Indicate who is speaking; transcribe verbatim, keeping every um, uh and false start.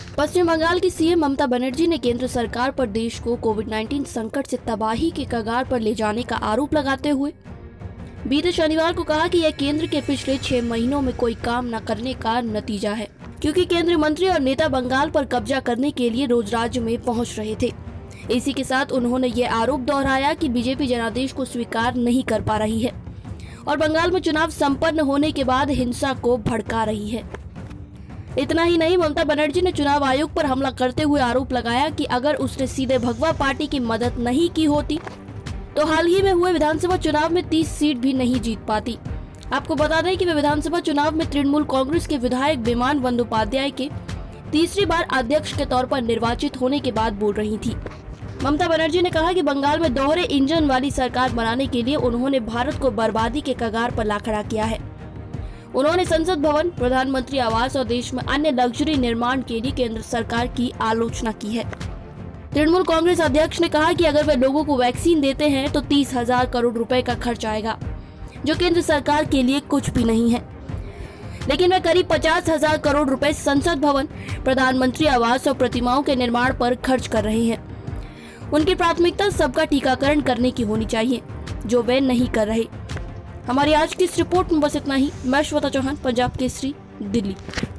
Speaker 1: पश्चिम बंगाल की सीएम ममता बनर्जी ने केंद्र सरकार पर देश को कोविड उन्नीस संकट से तबाही के कगार पर ले जाने का आरोप लगाते हुए बीते शनिवार को कहा कि यह केंद्र के पिछले छह महीनों में कोई काम न करने का नतीजा है, क्योंकि केंद्रीय मंत्री और नेता बंगाल पर कब्जा करने के लिए रोज राज्य में पहुंच रहे थे। इसी के साथ उन्होंने ये आरोप दोहराया कि बीजेपी जनादेश को स्वीकार नहीं कर पा रही है और बंगाल में चुनाव संपन्न होने के बाद हिंसा को भड़का रही है। इतना ही नहीं, ममता बनर्जी ने चुनाव आयोग पर हमला करते हुए आरोप लगाया कि अगर उसने सीधे भगवा पार्टी की मदद नहीं की होती तो हाल ही में हुए विधानसभा चुनाव में तीस सीट भी नहीं जीत पाती। आपको बता दें कि वे विधानसभा चुनाव में तृणमूल कांग्रेस के विधायक विमान बंदोपाध्याय के तीसरी बार अध्यक्ष के तौर पर निर्वाचित होने के बाद बोल रही थी। ममता बनर्जी ने कहा कि बंगाल में दोहरे इंजन वाली सरकार बनाने के लिए उन्होंने भारत को बर्बादी के कगार पर ला खड़ा किया है। उन्होंने संसद भवन, प्रधानमंत्री आवास और देश में अन्य लग्जरी निर्माण के लिए केंद्र सरकार की आलोचना की है। तृणमूल कांग्रेस अध्यक्ष ने कहा कि अगर वे लोगों को वैक्सीन देते हैं तो तीस हजार करोड़ रुपए का खर्च आएगा, जो केंद्र सरकार के लिए कुछ भी नहीं है। लेकिन वे करीब पचास हजार करोड़ रुपए संसद भवन, प्रधानमंत्री आवास और प्रतिमाओं के निर्माण पर खर्च कर रहे हैं। उनकी प्राथमिकता सबका टीकाकरण करने की होनी चाहिए, जो वे नहीं कर रहे। हमारी आज की इस रिपोर्ट में बस इतना ही। मैं श्वेता चौहान, पंजाब केसरी, दिल्ली।